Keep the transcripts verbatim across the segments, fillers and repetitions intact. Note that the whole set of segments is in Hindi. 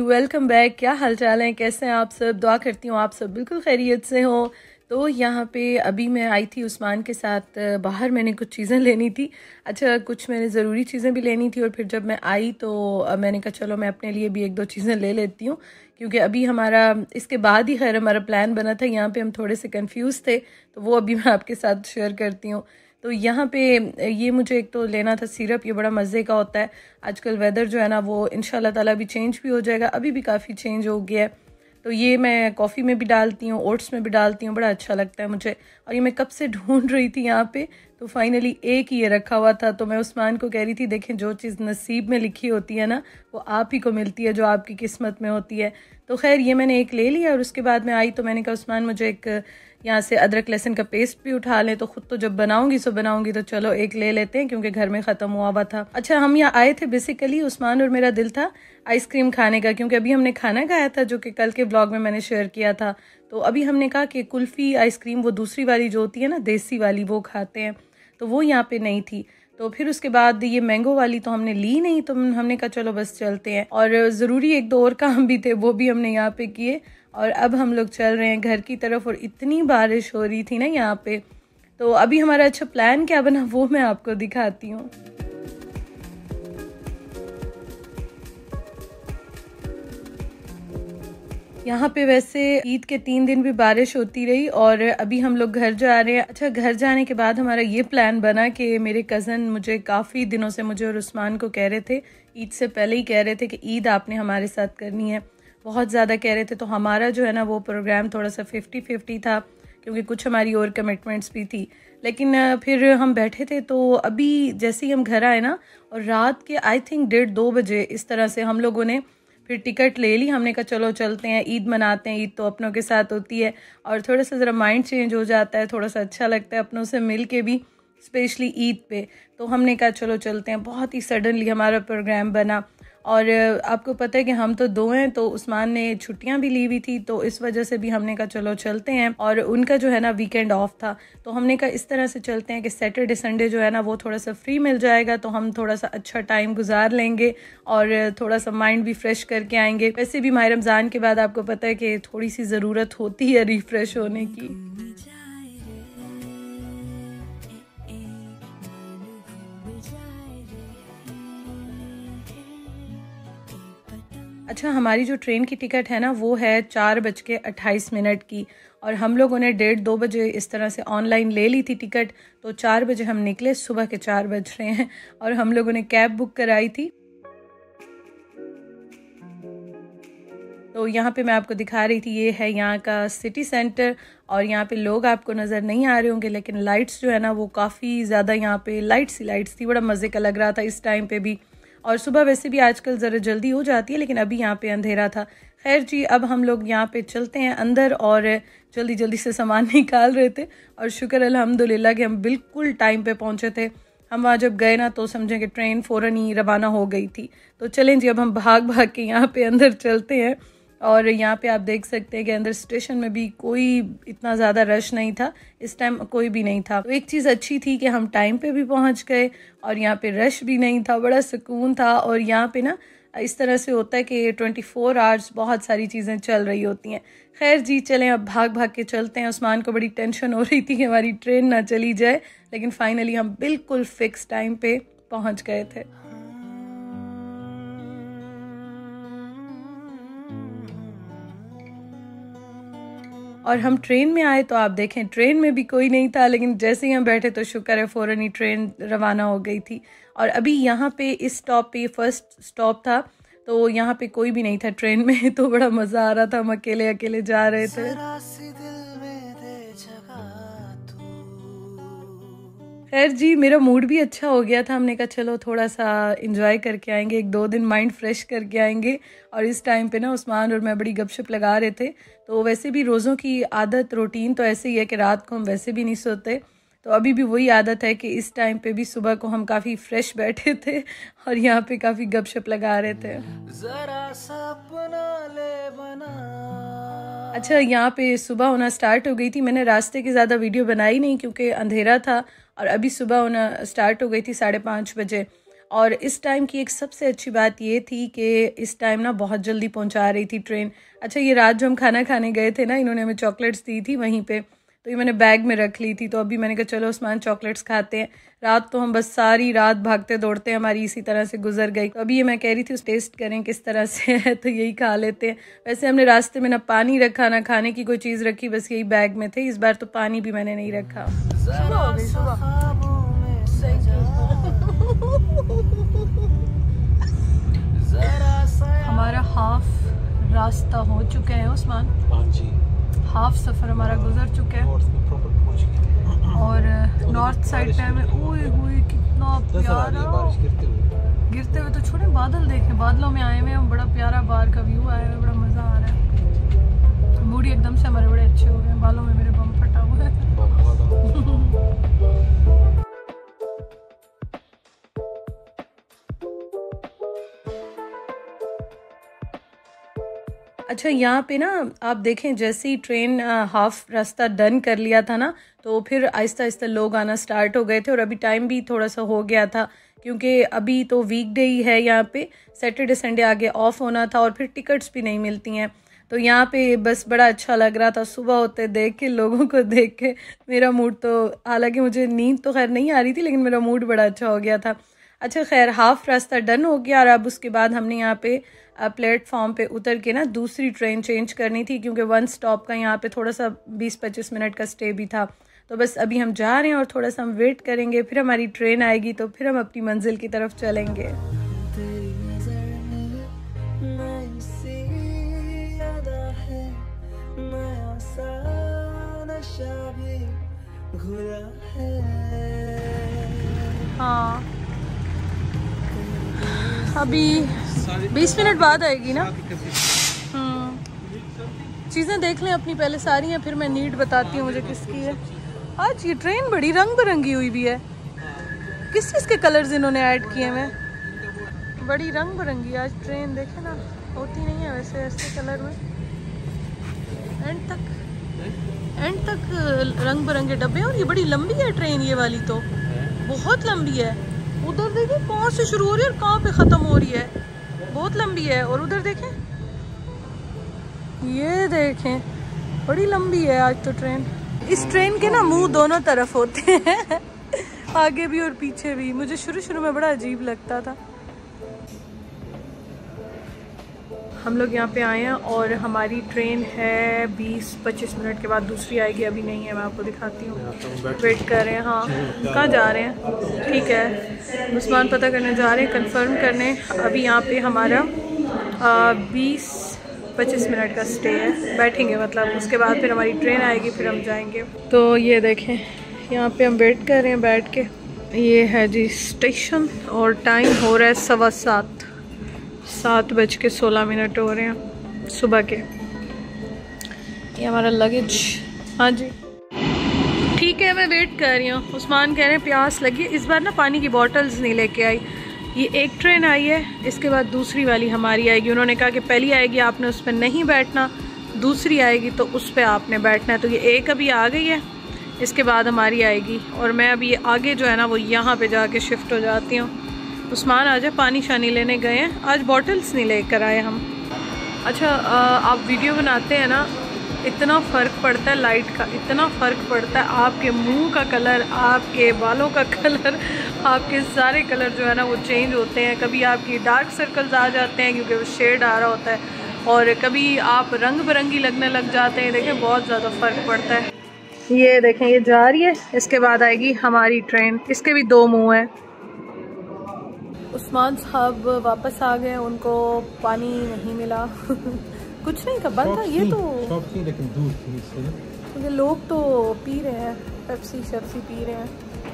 Welcome back. क्या हाल चाल है, कैसे हैं आप सब? दुआ करती हूँ आप सब बिल्कुल खैरियत से हो। तो यहाँ पे अभी मैं आई थी उस्मान के साथ बाहर, मैंने कुछ चीज़ें लेनी थी। अच्छा, कुछ मैंने ज़रूरी चीज़ें भी लेनी थी और फिर जब मैं आई तो मैंने कहा चलो मैं अपने लिए भी एक दो चीज़ें ले लेती हूँ, क्योंकि अभी हमारा इसके बाद ही खैर हमारा प्लान बना था। यहाँ पे हम थोड़े से कंफ्यूज थे, तो वो अभी मैं आपके साथ शेयर करती हूँ। तो यहाँ पे ये मुझे एक तो लेना था सिरप, ये बड़ा मज़े का होता है। आजकल वेदर जो है ना वो इंशाल्लाह ताला भी चेंज भी हो जाएगा, अभी भी काफ़ी चेंज हो गया है। तो ये मैं कॉफ़ी में भी डालती हूँ, ओट्स में भी डालती हूँ, बड़ा अच्छा लगता है मुझे। और ये मैं कब से ढूंढ रही थी यहाँ पे, तो फाइनली एक ये रखा हुआ था। तो मैं उस्मान को कह रही थी देखें, जो चीज़ नसीब में लिखी होती है ना वो आप ही को मिलती है, जो आपकी किस्मत में होती है। तो खैर ये मैंने एक ले लिया और उसके बाद मैं आई तो मैंने कहा उस्मान मुझे एक यहाँ से अदरक लहसुन का पेस्ट भी उठा लें, तो खुद तो जब बनाऊंगी सो बनाऊंगी, तो चलो एक ले लेते हैं क्योंकि घर में ख़त्म हुआ हुआ था। अच्छा, हम यहाँ आए थे बेसिकली, उस्मान और मेरा दिल था आइसक्रीम खाने का, क्योंकि अभी हमने खाना खाया था जो कि कल के ब्लॉग में मैंने शेयर किया था। तो अभी हमने कहा कि कुल्फ़ी आइसक्रीम, वो दूसरी वाली जो होती है ना देसी वाली, वो खाते हैं, तो वो यहाँ पे नहीं थी। तो फिर उसके बाद ये मैंगो वाली तो हमने ली नहीं, तो हमने कहा चलो बस चलते हैं। और ज़रूरी एक दो और काम भी थे, वो भी हमने यहाँ पे किए। और अब हम लोग चल रहे हैं घर की तरफ, और इतनी बारिश हो रही थी ना यहाँ पे। तो अभी हमारा अच्छा प्लान क्या बना वो मैं आपको दिखाती हूँ। यहाँ पे वैसे ईद के तीन दिन भी बारिश होती रही और अभी हम लोग घर जा रहे हैं। अच्छा, घर जाने के बाद हमारा ये प्लान बना कि मेरे कज़न मुझे काफ़ी दिनों से, मुझे और उस्मान को कह रहे थे, ईद से पहले ही कह रहे थे कि ईद आपने हमारे साथ करनी है, बहुत ज़्यादा कह रहे थे। तो हमारा जो है ना वो प्रोग्राम थोड़ा सा फिफ्टी फिफ्टी था, क्योंकि कुछ हमारी और कमिटमेंट्स भी थी। लेकिन फिर हम बैठे थे, तो अभी जैसे ही हम घर आए ना, और रात के आई थिंक डेढ़ दो बजे इस तरह से हम लोगों ने फिर टिकट ले ली। हमने कहा चलो चलते हैं, ईद मनाते हैं, ईद तो अपनों के साथ होती है और थोड़ा सा ज़रा माइंड चेंज हो जाता है, थोड़ा सा अच्छा लगता है अपनों से मिल के भी, स्पेशली ईद पे। तो हमने कहा चलो चलते हैं। बहुत ही सडनली हमारा प्रोग्राम बना, और आपको पता है कि हम तो दो हैं, तो उस्मान ने छुट्टियां भी ली हुई थी, तो इस वजह से भी हमने कहा चलो चलते हैं। और उनका जो है ना वीकेंड ऑफ था, तो हमने कहा इस तरह से चलते हैं कि सैटरडे संडे जो है ना वो थोड़ा सा फ्री मिल जाएगा, तो हम थोड़ा सा अच्छा टाइम गुजार लेंगे और थोड़ा सा माइंड भी फ्रेश करके आएंगे। वैसे भी माह रमज़ान के बाद आपको पता है कि थोड़ी सी ज़रूरत होती है रिफ्रेश होने की। अच्छा, हमारी जो ट्रेन की टिकट है ना वो है चार बज के अट्ठाईस मिनट की, और हम लोगों ने डेढ़ दो बजे इस तरह से ऑनलाइन ले ली थी टिकट। तो चार बजे हम निकले, सुबह के चार बज रहे हैं, और हम लोगों ने कैब बुक कराई थी। तो यहाँ पे मैं आपको दिखा रही थी, ये है यहाँ का सिटी सेंटर, और यहाँ पे लोग आपको नज़र नहीं आ रहे होंगे, लेकिन लाइट्स जो है ना वो काफ़ी ज़्यादा यहाँ पे लाइट्स ही लाइट्स थी। बड़ा मज़े का लग रहा था इस टाइम पे भी। और सुबह वैसे भी आजकल ज़रा जल्दी हो जाती है, लेकिन अभी यहाँ पे अंधेरा था। खैर जी, अब हम लोग यहाँ पे चलते हैं अंदर, और जल्दी जल्दी से सामान निकाल रहे थे, और शुक्र अल्हम्दुलिल्लाह कि हम बिल्कुल टाइम पे पहुँचे थे। हम वहाँ जब गए ना तो समझें कि ट्रेन फ़ौरन ही रवाना हो गई थी। तो चलें जी, अब हम भाग भाग के यहाँ पे अंदर चलते हैं। और यहाँ पे आप देख सकते हैं कि अंदर स्टेशन में भी कोई इतना ज़्यादा रश नहीं था, इस टाइम कोई भी नहीं था। तो एक चीज़ अच्छी थी कि हम टाइम पे भी पहुँच गए, और यहाँ पे रश भी नहीं था, बड़ा सुकून था। और यहाँ पे ना इस तरह से होता है कि ट्वेंटी फोर आवर्स बहुत सारी चीज़ें चल रही होती हैं। खैर जी, चलें अब भाग भाग के चलते हैं। उस्मान को बड़ी टेंशन हो रही थी कि हमारी ट्रेन ना चली जाए, लेकिन फाइनली हम बिल्कुल फिक्स टाइम पे पहुँच गए थे। और हम ट्रेन में आए तो आप देखें ट्रेन में भी कोई नहीं था, लेकिन जैसे ही हम बैठे तो शुक्र है फ़ौरन ही ट्रेन रवाना हो गई थी। और अभी यहाँ पे इस स्टॉप पे फर्स्ट स्टॉप था, तो यहाँ पे कोई भी नहीं था ट्रेन में, तो बड़ा मज़ा आ रहा था, हम अकेले अकेले जा रहे थे। खैर जी, मेरा मूड भी अच्छा हो गया था, हमने कहा चलो थोड़ा सा इंजॉय करके आएंगे, एक दो दिन माइंड फ्रेश करके आएंगे। और इस टाइम पे ना उस्मान और मैं बड़ी गपशप लगा रहे थे। तो वैसे भी रोज़ों की आदत रूटीन तो ऐसे ही है कि रात को हम वैसे भी नहीं सोते, तो अभी भी वही आदत है कि इस टाइम पे भी सुबह को हम काफ़ी फ्रेश बैठे थे और यहाँ पे काफ़ी गपशप लगा रहे थे। जरा सा बना ले बना। अच्छा, यहाँ पे सुबह होना स्टार्ट हो गई थी। मैंने रास्ते की ज़्यादा वीडियो बनाई नहीं क्योंकि अंधेरा था, और अभी सुबह होना स्टार्ट हो गई थी साढ़े पाँच बजे। और इस टाइम की एक सबसे अच्छी बात ये थी कि इस टाइम ना बहुत जल्दी पहुंचा रही थी ट्रेन। अच्छा, ये रात जो हम खाना खाने गए थे ना, इन्होंने हमें चॉकलेट्स दी थी वहीं पे, तो ये मैंने बैग में रख ली थी। तो अभी मैंने कहा चलो उस्मान चॉकलेट्स खाते हैं। रात तो हम बस सारी रात भागते दौड़ते हमारी इसी तरह से गुजर गई। तो अभी ये मैं कह रही थी उस टेस्ट करें किस तरह से है, तो यही खा लेते हैं। वैसे हमने रास्ते में ना पानी रखा ना खाने की कोई चीज़ रखी, बस यही बैग में थे। इस बार तो पानी भी मैंने नहीं रखा। हमारा हाफ रास्ता हो चुका है उस्मान। हाँ जी, हाफ सफ़र हमारा गुजर चुका है और नॉर्थ साइड पे हमें ओए होए कितना प्यारा गिरते हुए, तो छोड़े बादल देखें, बादलों में आए हुए हम, बड़ा प्यारा बाहर का व्यू आया हुआ, बड़ा मज़ा आ रहा है। मूड एकदम से हमारे बड़े अच्छे हो गए, बालों में मेरे बम फटा हुआ है। अच्छा, यहाँ पे ना आप देखें जैसे ही ट्रेन हाफ रास्ता डन कर लिया था ना, तो फिर आहिस्ता आहिस्ता लोग आना स्टार्ट हो गए थे। और अभी टाइम भी थोड़ा सा हो गया था क्योंकि अभी तो वीकडे ही है, यहाँ पे सैटरडे संडे आगे ऑफ होना था और फिर टिकट्स भी नहीं मिलती हैं। तो यहाँ पे बस बड़ा अच्छा लग रहा था सुबह होते देख के, लोगों को देख के मेरा मूड तो, हालांकि मुझे नींद तो खैर नहीं आ रही थी लेकिन मेरा मूड बड़ा अच्छा हो गया था। अच्छा खैर, हाफ रास्ता डन हो गया और अब उसके बाद हमने यहाँ पे प्लेटफॉर्म पे उतर के ना दूसरी ट्रेन चेंज करनी थी क्योंकि वन स्टॉप का यहाँ पे थोड़ा सा बीस पच्चीस मिनट का स्टे भी था। तो बस अभी हम जा रहे हैं और थोड़ा सा हम वेट करेंगे, फिर हमारी ट्रेन आएगी तो फिर हम अपनी मंजिल की तरफ चलेंगे। हाँ, अभी बीस मिनट बाद आएगी ना। हम्म, चीज़ें देख लें अपनी पहले सारी हैं, फिर मैं नीड बताती हूँ मुझे किसकी है। आज ये ट्रेन बड़ी रंग बिरंगी हुई भी है, किस चीज़ के कलर्स इन्होंने ऐड किए हैं। बड़ी रंग बिरंगी आज ट्रेन, देखे ना, होती नहीं है वैसे ऐसे कलर में। एंड तक एंड तक रंग बिरंगे डब्बे, और ये बड़ी लंबी है ट्रेन, ये वाली तो बहुत लंबी है। उधर देखिए कहाँ से शुरू हो रही है और कहाँ पे ख़त्म हो रही है, बहुत लंबी है। और उधर देखें, ये देखें बड़ी लंबी है आज तो ट्रेन। इस ट्रेन के ना मुंह दोनों तरफ होते हैं आगे भी और पीछे भी। मुझे शुरू शुरू में बड़ा अजीब लगता था। हम लोग यहाँ पे आए हैं और हमारी ट्रेन है बीस पच्चीस मिनट के बाद दूसरी आएगी, अभी नहीं है, मैं आपको दिखाती हूँ। वेट कर रहे हैं। हाँ, कहाँ जा रहे हैं? ठीक है, उस्मान पता करने जा रहे हैं, कंफर्म करने। अभी यहाँ पे हमारा बीस पच्चीस मिनट का स्टे है, बैठेंगे मतलब, उसके बाद फिर हमारी ट्रेन आएगी, फिर हम जाएंगे। तो ये देखें यहाँ पे हम वेट कर रहे हैं बैठ के। ये है जी स्टेशन और टाइम हो रहा है सवा सात सात बज के सोलह मिनट हो रहे हैं सुबह के। ये हमारा लगेज। हाँ जी ठीक है, मैं वेट कर रही हूँ। उस्मान कह रहे हैं प्यास लगी। इस बार ना पानी की बॉटल्स नहीं लेके आई। ये एक ट्रेन आई है, इसके बाद दूसरी वाली हमारी आएगी। उन्होंने कहा कि पहली आएगी आपने उस पर नहीं बैठना, दूसरी आएगी तो उस पर आपने बैठना है। तो ये एक अभी आ गई है, इसके बाद हमारी आएगी और मैं अभी आगे जो है ना वो यहाँ पे जाके शिफ्ट हो जाती हूँ। उस्मान आज पानी शानी लेने गए हैं, आज बॉटल्स नहीं लेकर आए हम। अच्छा आप वीडियो बनाते हैं ना, इतना फ़र्क पड़ता है लाइट का, इतना फ़र्क पड़ता है। आपके मुंह का कलर, आपके बालों का कलर, आपके सारे कलर जो है ना वो चेंज होते हैं। कभी आपकी डार्क सर्कल्स आ जाते हैं क्योंकि वो शेड आ रहा होता है, और कभी आप रंग बिरंगी लगने लग जाते हैं। देखें बहुत ज़्यादा फ़र्क पड़ता है। ये देखें ये जा रही है, इसके बाद आएगी हमारी ट्रेन। इसके भी दो मुँह हैं। उस्मान साहब वापस आ गए, उनको पानी नहीं मिला कुछ नहीं, कब बंद था ये तो, लेकिन दूर थी, क्योंकि लोग तो पी रहे हैं, पेप्सी शेप्सी पी रहे हैं।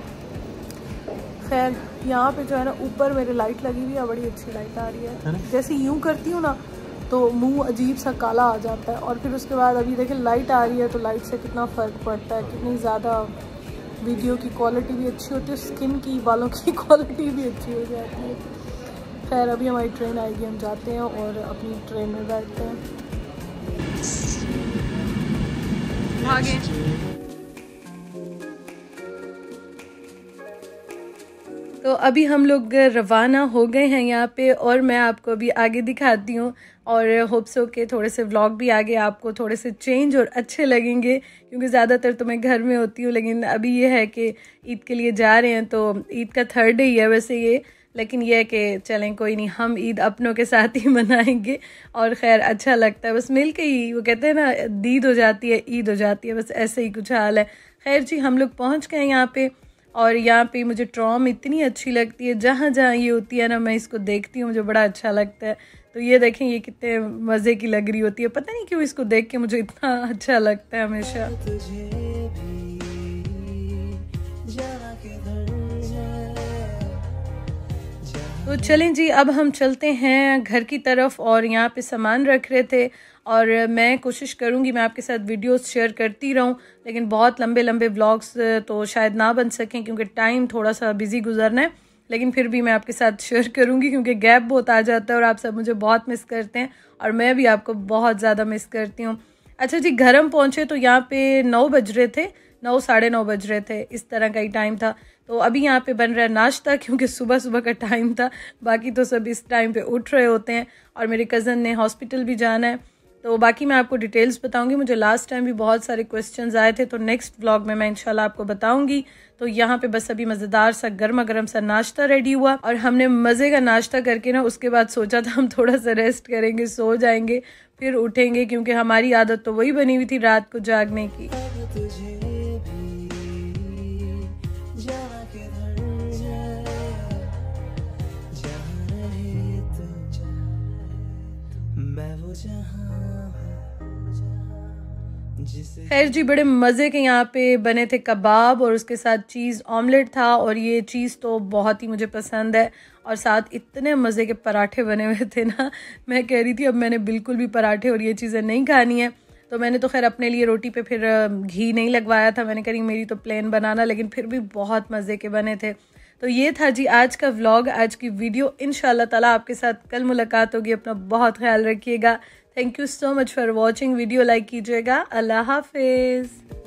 खैर यहाँ पे जो है ना ऊपर मेरे लाइट लगी हुई है, बड़ी अच्छी लाइट आ रही है, है जैसे यूँ करती हूँ ना तो मुंह अजीब सा काला आ जाता है। और फिर उसके बाद अभी देखें लाइट आ रही है, तो लाइट से कितना फ़र्क पड़ता है, कितनी ज़्यादा वीडियो की क्वालिटी भी अच्छी होती है, स्किन की, बालों की क्वालिटी भी अच्छी हो जाती है। खैर अभी हमारी ट्रेन आएगी, हम जाते हैं और अपनी ट्रेन में बैठते हैं। आगे तो अभी हम लोग रवाना हो गए हैं यहाँ पे और मैं आपको अभी आगे दिखाती हूँ और होप सो के थोड़े से व्लॉग भी आगे आपको थोड़े से चेंज और अच्छे लगेंगे क्योंकि ज़्यादातर तो मैं घर में होती हूँ, लेकिन अभी ये है कि ईद के लिए जा रहे हैं तो ईद का थर्ड डे ही है वैसे ये, लेकिन यह है कि चलें कोई नहीं, हम ईद अपनों के साथ ही मनाएंगे और खैर अच्छा लगता है बस मिल के ही, वो कहते हैं ना दीद हो जाती है ईद हो जाती है, बस ऐसे ही कुछ हाल है। खैर जी हम लोग पहुँच गए यहाँ पे और यहाँ पे मुझे ट्रॉम इतनी अच्छी लगती है, जहाँ जहाँ ये होती है ना मैं इसको देखती हूँ मुझे बड़ा अच्छा लगता है। तो ये देखें ये कितने मज़े की लग रही होती है, पता नहीं क्यों इसको देख के मुझे इतना अच्छा लगता है हमेशा। तो चलें जी अब हम चलते हैं घर की तरफ और यहाँ पे सामान रख रहे थे और मैं कोशिश करूँगी मैं आपके साथ वीडियोस शेयर करती रहूँ, लेकिन बहुत लंबे लंबे व्लॉग्स तो शायद ना बन सकें क्योंकि टाइम थोड़ा सा बिजी गुजरना है, लेकिन फिर भी मैं आपके साथ शेयर करूँगी क्योंकि गैप बहुत आ जाता है और आप सब मुझे बहुत मिस करते हैं और मैं भी आपको बहुत ज़्यादा मिस करती हूँ। अच्छा जी घर हम पहुँचे तो यहाँ पे नौ बज रहे थे, नौ साढ़े नौ बज रहे थे, इस तरह का ही टाइम था। तो अभी यहाँ पे बन रहा है नाश्ता क्योंकि सुबह सुबह का टाइम था, बाकी तो सब इस टाइम पे उठ रहे होते हैं और मेरे कज़न ने हॉस्पिटल भी जाना है। तो बाकी मैं आपको डिटेल्स बताऊंगी, मुझे लास्ट टाइम भी बहुत सारे क्वेश्चंस आए थे तो नेक्स्ट व्लॉग में मैं इंशाल्लाह आपको बताऊंगी। तो यहाँ पे बस अभी मज़ेदार सा गर्मा गर्म सा नाश्ता रेडी हुआ और हमने मज़े का नाश्ता करके ना उसके बाद सोचा था हम थोड़ा सा रेस्ट करेंगे, सो जाएंगे, फिर उठेंगे क्योंकि हमारी आदत तो वही बनी हुई थी रात को जागने की। खैर जी बड़े मज़े के यहाँ पे बने थे कबाब और उसके साथ चीज़ ऑमलेट था और ये चीज़ तो बहुत ही मुझे पसंद है और साथ इतने मज़े के पराठे बने हुए थे ना, मैं कह रही थी अब मैंने बिल्कुल भी पराठे और ये चीज़ें नहीं खानी है। तो मैंने तो खैर अपने लिए रोटी पे फिर घी नहीं लगवाया था, मैंने कही मेरी तो प्लेन बनाना, लेकिन फिर भी बहुत मज़े के बने थे। तो ये था जी आज का व्लॉग, आज की वीडियो। इंशाल्लाह ताला आपके साथ कल मुलाकात होगी, अपना बहुत ख्याल रखिएगा। Thank you so much for watching, video like कीजिएगा। अल्लाह हाफिज़।